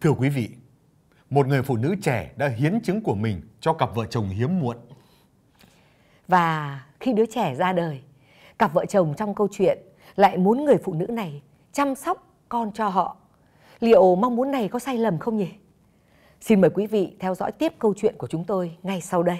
Thưa quý vị, một người phụ nữ trẻ đã hiến trứng của mình cho cặp vợ chồng hiếm muộn. Và khi đứa trẻ ra đời, cặp vợ chồng trong câu chuyện lại muốn người phụ nữ này chăm sóc con cho họ. Liệu mong muốn này có sai lầm không nhỉ? Xin mời quý vị theo dõi tiếp câu chuyện của chúng tôi ngay sau đây.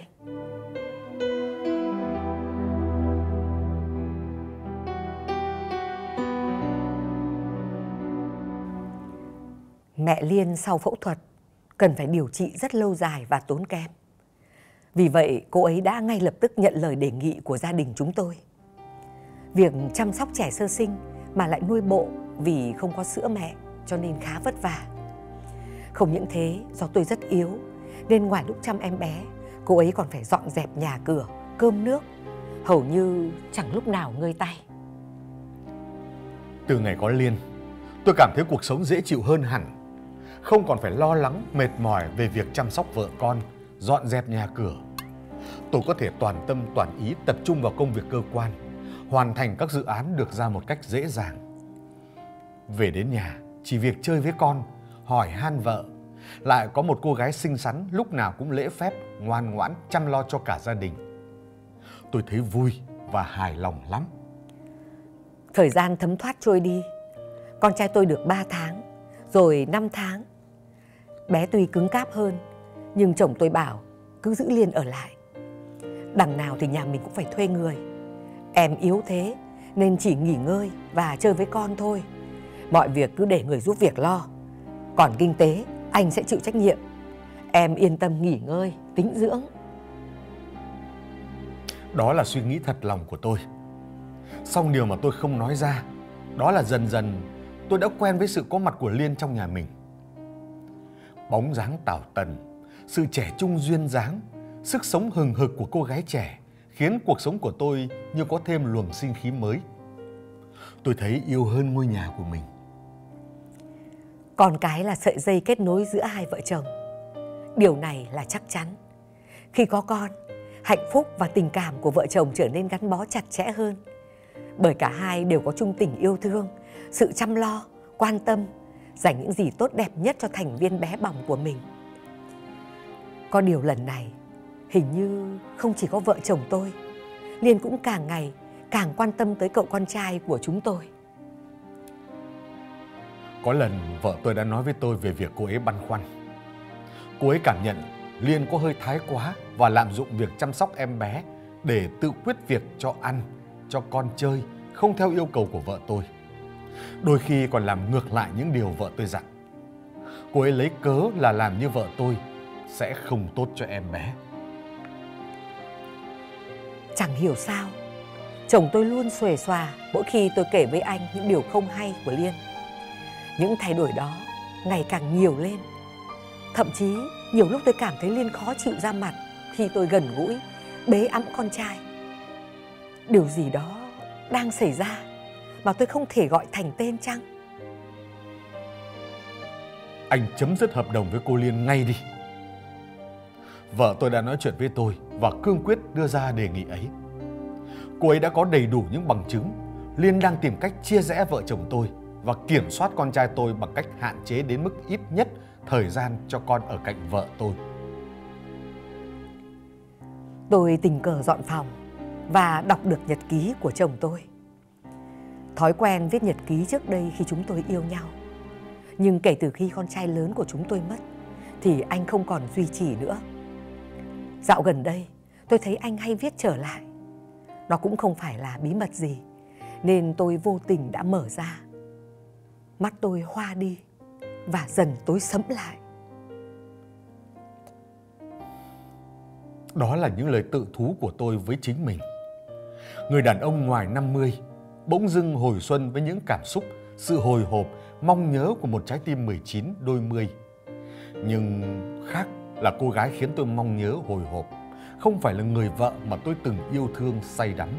Mẹ Liên sau phẫu thuật cần phải điều trị rất lâu dài và tốn kém. Vì vậy, cô ấy đã ngay lập tức nhận lời đề nghị của gia đình chúng tôi. Việc chăm sóc trẻ sơ sinh mà lại nuôi bộ vì không có sữa mẹ cho nên khá vất vả. Không những thế, do tôi rất yếu nên ngoài lúc chăm em bé, cô ấy còn phải dọn dẹp nhà cửa, cơm nước, hầu như chẳng lúc nào ngơi tay. Từ ngày có Liên, tôi cảm thấy cuộc sống dễ chịu hơn hẳn. Không còn phải lo lắng, mệt mỏi về việc chăm sóc vợ con, dọn dẹp nhà cửa. Tôi có thể toàn tâm toàn ý tập trung vào công việc cơ quan, hoàn thành các dự án được ra một cách dễ dàng. Về đến nhà, chỉ việc chơi với con, hỏi han vợ. Lại có một cô gái xinh xắn lúc nào cũng lễ phép, ngoan ngoãn chăm lo cho cả gia đình. Tôi thấy vui và hài lòng lắm. Thời gian thấm thoát trôi đi. Con trai tôi được 3 tháng, rồi 5 tháng. Bé tuy cứng cáp hơn, nhưng chồng tôi bảo cứ giữ Liên ở lại. Đằng nào thì nhà mình cũng phải thuê người. Em yếu thế nên chỉ nghỉ ngơi và chơi với con thôi. Mọi việc cứ để người giúp việc lo. Còn kinh tế anh sẽ chịu trách nhiệm. Em yên tâm nghỉ ngơi, tĩnh dưỡng. Đó là suy nghĩ thật lòng của tôi. Song điều mà tôi không nói ra, đó là dần dần tôi đã quen với sự có mặt của Liên trong nhà mình. Bóng dáng tảo tần, sự trẻ trung duyên dáng, sức sống hừng hực của cô gái trẻ khiến cuộc sống của tôi như có thêm luồng sinh khí mới. Tôi thấy yêu hơn ngôi nhà của mình. Con cái là sợi dây kết nối giữa hai vợ chồng. Điều này là chắc chắn. Khi có con, hạnh phúc và tình cảm của vợ chồng trở nên gắn bó chặt chẽ hơn. Bởi cả hai đều có chung tình yêu thương, sự chăm lo, quan tâm, dành những gì tốt đẹp nhất cho thành viên bé bỏng của mình. Có điều lần này, hình như không chỉ có vợ chồng tôi, Liên cũng càng ngày càng quan tâm tới cậu con trai của chúng tôi. Có lần vợ tôi đã nói với tôi về việc cô ấy băn khoăn. Cô ấy cảm nhận Liên có hơi thái quá và lạm dụng việc chăm sóc em bé để tự quyết việc cho ăn, cho con chơi, không theo yêu cầu của vợ tôi. Đôi khi còn làm ngược lại những điều vợ tôi dặn. Cô ấy lấy cớ là làm như vợ tôi sẽ không tốt cho em bé. Chẳng hiểu sao, chồng tôi luôn xuề xòa mỗi khi tôi kể với anh những điều không hay của Liên. Những thay đổi đó ngày càng nhiều lên. Thậm chí nhiều lúc tôi cảm thấy Liên khó chịu ra mặt khi tôi gần gũi, bế ẵm con trai. Điều gì đó đang xảy ra mà tôi không thể gọi thành tên chăng? Anh chấm dứt hợp đồng với cô Liên ngay đi. Vợ tôi đã nói chuyện với tôi và cương quyết đưa ra đề nghị ấy. Cô ấy đã có đầy đủ những bằng chứng Liên đang tìm cách chia rẽ vợ chồng tôi và kiểm soát con trai tôi bằng cách hạn chế đến mức ít nhất thời gian cho con ở cạnh vợ tôi. Tôi tình cờ dọn phòng và đọc được nhật ký của chồng tôi. Thói quen viết nhật ký trước đây khi chúng tôi yêu nhau. Nhưng kể từ khi con trai lớn của chúng tôi mất thì anh không còn duy trì nữa. Dạo gần đây tôi thấy anh hay viết trở lại. Nó cũng không phải là bí mật gì nên tôi vô tình đã mở ra. Mắt tôi hoa đi và dần tối sẫm lại. Đó là những lời tự thú của tôi với chính mình. Người đàn ông ngoài 50 bỗng dưng hồi xuân với những cảm xúc, sự hồi hộp, mong nhớ của một trái tim 19 đôi mươi. Nhưng khác là cô gái khiến tôi mong nhớ hồi hộp không phải là người vợ mà tôi từng yêu thương say đắm.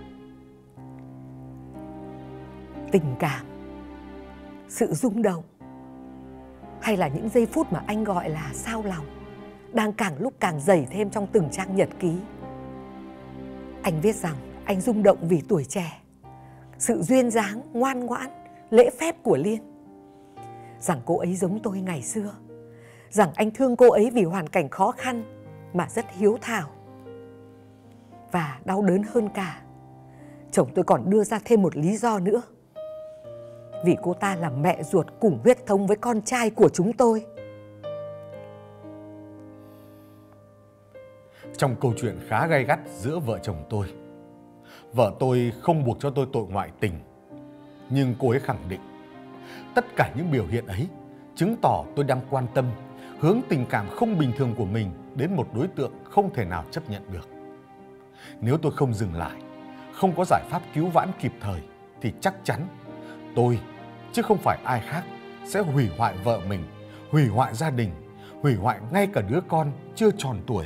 Tình cảm, sự rung động, hay là những giây phút mà anh gọi là sao lòng đang càng lúc càng dày thêm trong từng trang nhật ký. Anh viết rằng anh rung động vì tuổi trẻ, sự duyên dáng, ngoan ngoãn, lễ phép của Liên. rằng cô ấy giống tôi ngày xưa, rằng anh thương cô ấy vì hoàn cảnh khó khăn mà rất hiếu thảo. Và đau đớn hơn cả, chồng tôi còn đưa ra thêm một lý do nữa. Vì cô ta là mẹ ruột cùng huyết thống với con trai của chúng tôi. Trong câu chuyện khá gay gắt giữa vợ chồng tôi, vợ tôi không buộc cho tôi tội ngoại tình, nhưng cô ấy khẳng định tất cả những biểu hiện ấy chứng tỏ tôi đang quan tâm, hướng tình cảm không bình thường của mình đến một đối tượng không thể nào chấp nhận được. Nếu tôi không dừng lại, không có giải pháp cứu vãn kịp thời, thì chắc chắn tôi, chứ không phải ai khác, sẽ hủy hoại vợ mình, hủy hoại gia đình, hủy hoại ngay cả đứa con chưa tròn tuổi.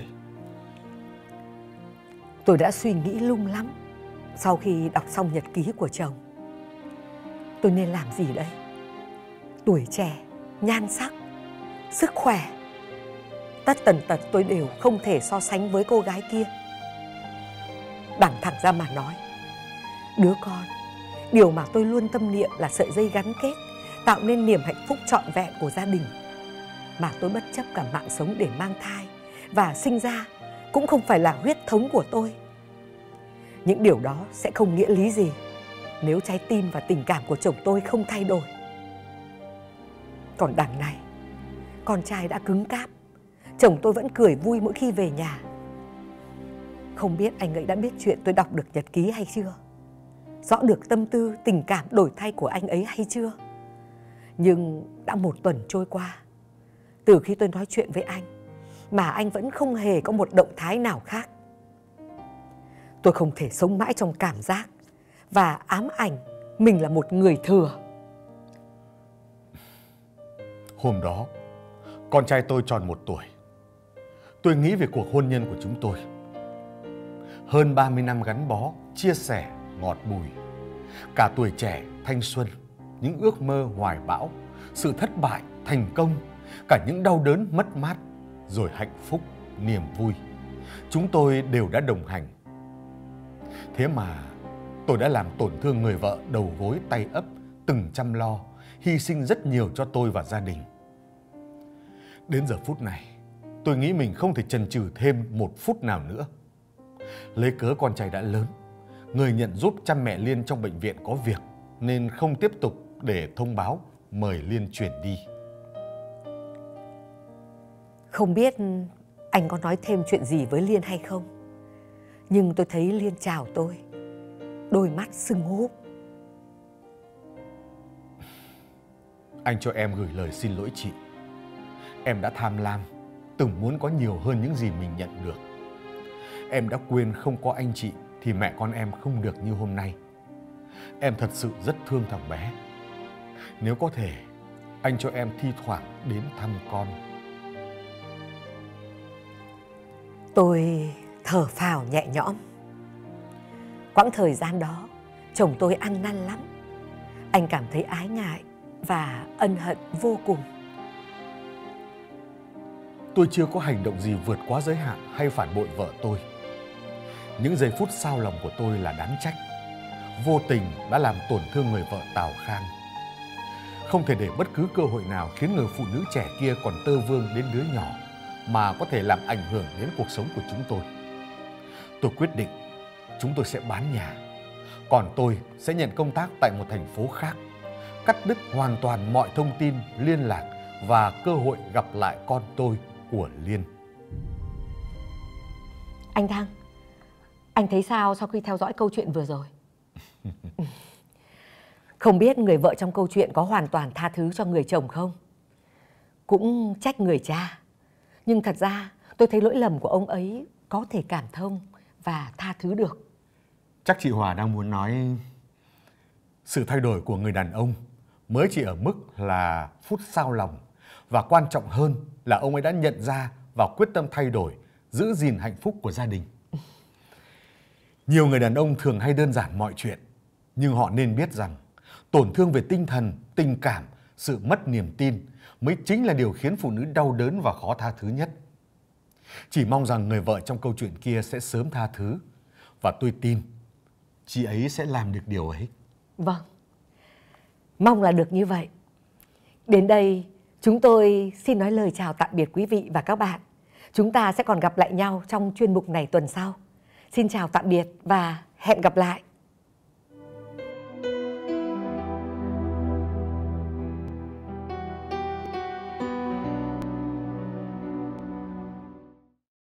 Tôi đã suy nghĩ lung lắm sau khi đọc xong nhật ký của chồng. Tôi nên làm gì đây? Tuổi trẻ, nhan sắc, sức khỏe, tất tần tật tôi đều không thể so sánh với cô gái kia. Đằng thẳng ra mà nói, đứa con, điều mà tôi luôn tâm niệm là sợi dây gắn kết, tạo nên niềm hạnh phúc trọn vẹn của gia đình, mà tôi bất chấp cả mạng sống để mang thai và sinh ra, cũng không phải là huyết thống của tôi. Những điều đó sẽ không nghĩa lý gì nếu trái tim và tình cảm của chồng tôi không thay đổi. Còn đằng này, con trai đã cứng cáp, chồng tôi vẫn cười vui mỗi khi về nhà. Không biết anh ấy đã biết chuyện tôi đọc được nhật ký hay chưa? Rõ được tâm tư, tình cảm đổi thay của anh ấy hay chưa? Nhưng đã 1 tuần trôi qua, từ khi tôi nói chuyện với anh, mà anh vẫn không hề có một động thái nào khác. Tôi không thể sống mãi trong cảm giác và ám ảnh mình là một người thừa. Hôm đó, con trai tôi tròn 1 tuổi. Tôi nghĩ về cuộc hôn nhân của chúng tôi. Hơn 30 năm gắn bó, chia sẻ, ngọt bùi. Cả tuổi trẻ, thanh xuân, những ước mơ hoài bão, sự thất bại, thành công, cả những đau đớn, mất mát, rồi hạnh phúc, niềm vui. Chúng tôi đều đã đồng hành. Thế mà tôi đã làm tổn thương người vợ đầu gối tay ấp, từng chăm lo, hy sinh rất nhiều cho tôi và gia đình. Đến giờ phút này, tôi nghĩ mình không thể chần chừ thêm 1 phút nào nữa. Lấy cớ con trai đã lớn, người nhận giúp chăm mẹ Liên trong bệnh viện có việc, nên không tiếp tục để thông báo mời Liên chuyển đi. Không biết anh có nói thêm chuyện gì với Liên hay không, nhưng tôi thấy Liên chào tôi, đôi mắt sưng húp. Anh cho em gửi lời xin lỗi chị. Em đã tham lam, từng muốn có nhiều hơn những gì mình nhận được. Em đã quên không có anh chị thì mẹ con em không được như hôm nay. Em thật sự rất thương thằng bé. Nếu có thể, anh cho em thi thoảng đến thăm con. Tôi thở phào nhẹ nhõm. Quãng thời gian đó, chồng tôi ăn năn lắm. Anh cảm thấy ái ngại và ân hận vô cùng. Tôi chưa có hành động gì vượt quá giới hạn hay phản bội vợ tôi. Những giây phút xao lòng của tôi là đáng trách. Vô tình đã làm tổn thương người vợ Tào Khang. Không thể để bất cứ cơ hội nào khiến người phụ nữ trẻ kia còn tơ vương đến đứa nhỏ mà có thể làm ảnh hưởng đến cuộc sống của chúng tôi. Tôi quyết định chúng tôi sẽ bán nhà, còn tôi sẽ nhận công tác tại một thành phố khác, cắt đứt hoàn toàn mọi thông tin, liên lạc và cơ hội gặp lại con tôi của Liên. Anh Thăng, anh thấy sao sau khi theo dõi câu chuyện vừa rồi? Không biết người vợ trong câu chuyện có hoàn toàn tha thứ cho người chồng không? Cũng trách người cha. Nhưng thật ra tôi thấy lỗi lầm của ông ấy có thể cảm thông và tha thứ được. Chắc chị Hòa đang muốn nói sự thay đổi của người đàn ông mới chỉ ở mức là phút xao lòng, và quan trọng hơn là ông ấy đã nhận ra và quyết tâm thay đổi, giữ gìn hạnh phúc của gia đình. Nhiều người đàn ông thường hay đơn giản mọi chuyện, nhưng họ nên biết rằng tổn thương về tinh thần, tình cảm, sự mất niềm tin mới chính là điều khiến phụ nữ đau đớn và khó tha thứ nhất. Chỉ mong rằng người vợ trong câu chuyện kia sẽ sớm tha thứ, và tôi tin chị ấy sẽ làm được điều ấy. Vâng, mong là được như vậy. Đến đây, chúng tôi xin nói lời chào tạm biệt quý vị và các bạn. Chúng ta sẽ còn gặp lại nhau trong chuyên mục này tuần sau. Xin chào tạm biệt và hẹn gặp lại.